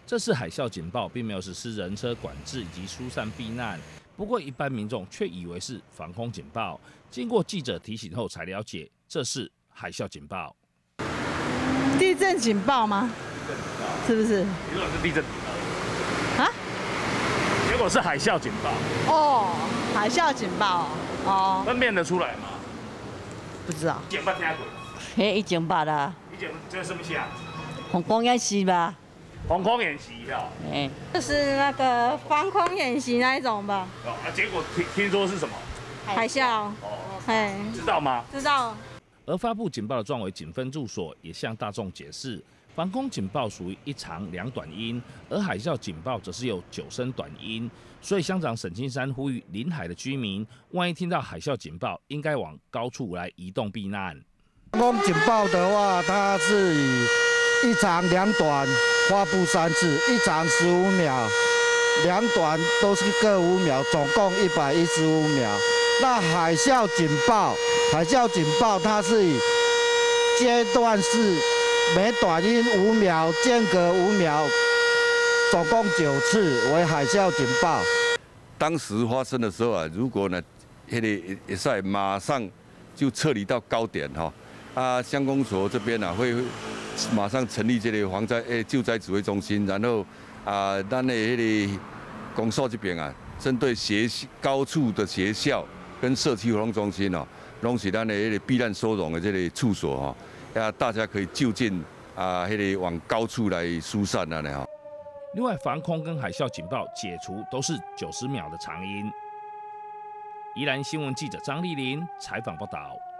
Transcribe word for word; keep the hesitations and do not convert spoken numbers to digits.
这次海啸警报并没有实施人车管制以及疏散避难，不过一般民众却以为是防空警报。经过记者提醒后才了解，这是海啸警报。 地震警报吗？是不是？ 结果是地震警报啊？结果是海啸警报。 哦，海啸警报哦。 分辨得出来吗？ 不知道。 警报听过？ 嘿，一警报啦。 以前这是什么戏啊？ 防空演习吧。 防空演习哈。 哎， 就是那个防空演习那一种吧。 哦啊，结果听听说是什么？ 海啸。哦。哎， 知道吗？ 知道。 而发布警报的壮围警分驻所也向大众解释，防空警报属于一长两短音，而海啸警报则是有九声短音。所以乡长沈青山呼吁临海的居民，万一听到海啸警报，应该往高处来移动避难。 防空警报的话，它是以一长两短发布三次，一长十五秒，两短都是各五秒，总共一百一十五秒。那海啸警报，海啸警报它是以阶段式，每短音五秒，间隔五秒，总共九次为海啸警报。 当时发生的时候啊，如果呢，那个也是马上就撤离到高点哈，啊，乡公所这边啊会马上成立这个防灾诶救灾指挥中心，然后啊，咱的那个公所这边啊，针对学高处的学校跟社区活动中心哦，拢是咱的那个避难收容的这个处所哈，啊，大家可以就近啊，那个往高处来疏散啊，哈。 另外，防空跟海啸警报解除都是九十秒的长音。宜兰新闻记者张丽玲采访报道。